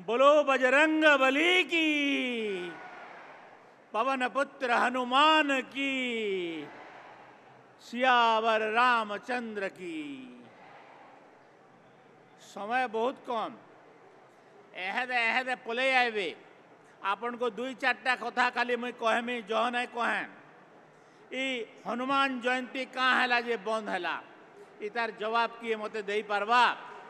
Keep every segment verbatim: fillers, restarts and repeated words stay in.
बोलो बजरंग बली की, पवन पुत्र हनुमान की, सियावर रामचंद्र की। समय बहुत कम, एहदे एहदे पले आए। आपन को दुई चार्टा कथा खाली मुई कहमी जह नहीं कहें। ई हनुमान जयंती कहाँ हैला जे बंद हैला, इतार जवाब किए मते दे पारबा?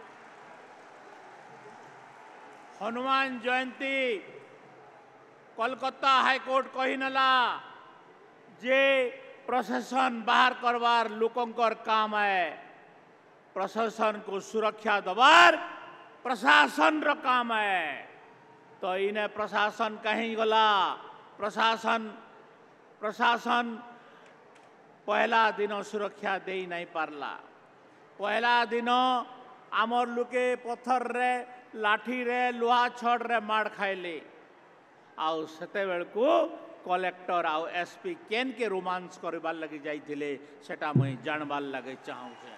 हनुमान जयंती कोलकाता हाईकोर्ट कही नला जे प्रशासन बाहर करवार लोकंकर काम है। प्रशासन को सुरक्षा दबार प्रशासन रो काम है। तो इन्हें प्रशासन कहीं गला। प्रशासन प्रशासन पहला दिन सुरक्षा दे नहीं पारला। पहला दिन आमर लोके पत्थर रे लाठी रे लुहा छड़ रे मार खाइले। आउ सेते बेल को कलेक्टर आउ एसपी केन के रोमांस करबार लगे जाइथिले सेटा मुई जानबार लगे चाहूँ छे।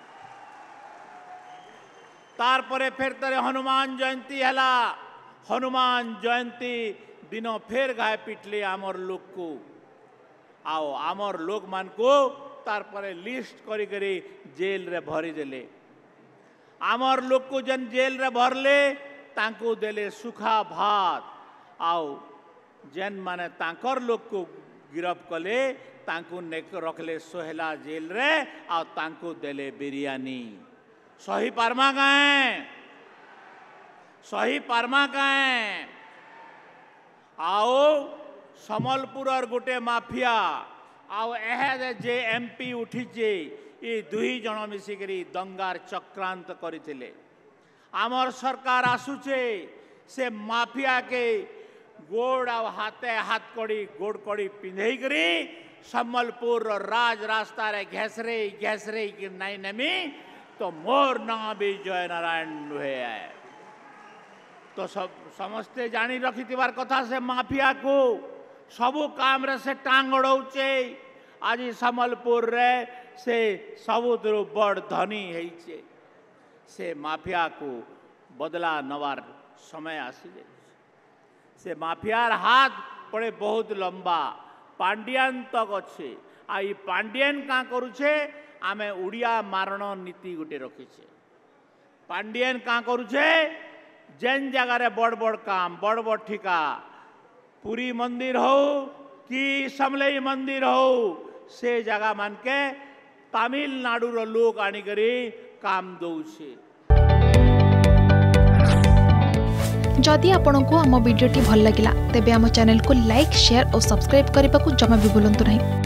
तार परे फिर तरे हनुमान जयंती हैला। हनुमान जयंती दिनो फिर गाय पिटले आमर लोग को। आओ आमर लोग मान को तार परे लिस्ट करी करी जेल रे भरी देले। आमर लोग को जन जेल रे भरले तांको देले सुखा भात। आओ जन माने तांकर लोग को गिरफ कले तांको नेक रखले सोहला जेल रे और तांको देले बिरयानी। सही पारमा गए, सही पारमा गए। आओ समलपुर और गोटे माफिया आओ एहे जे एमपी उठीचे ये दुई जन मिसिकरी दंगार चक्रांत करथिले। आमर सरकार आसुचे से माफिया के गोड़ आ हाथे हाथ कड़ी गोड़ कड़ी पिंधई करी समलपुर राज रास्ता रे घेसरे घेसरे कि नहीं नमी तो मोर ना भी जय नारायण हुए है। तो सब समस्ते जानी रखी थिबार कथा से माफिया को सबु काम रे से टांग अड़ौचे। आज समलपुर रे से सबुद्र बड़ धनी है से माफिया को बदला नवार समय आसी जाए। से माफियार हाथ पड़े बहुत लंबा पांडियान तक अच्छे। आई पांडियन का करुछे आमे उड़िया मारण नीति गोटे रखीचे। पांडियन का करुछे जेन जगह रे बड़ बड़ काम बड़ बड़ ठिका पुरी मंदिर हो कि समलेई मंदिर हो से जगह मान के तमिलनाडु रो लोग आनी करी काम दौचे। जदि आपंक आम भिडी भल लगा तेब आम चैनल को लाइक शेयर और सब्सक्राइब करने को जमा भी भूलु नहीं।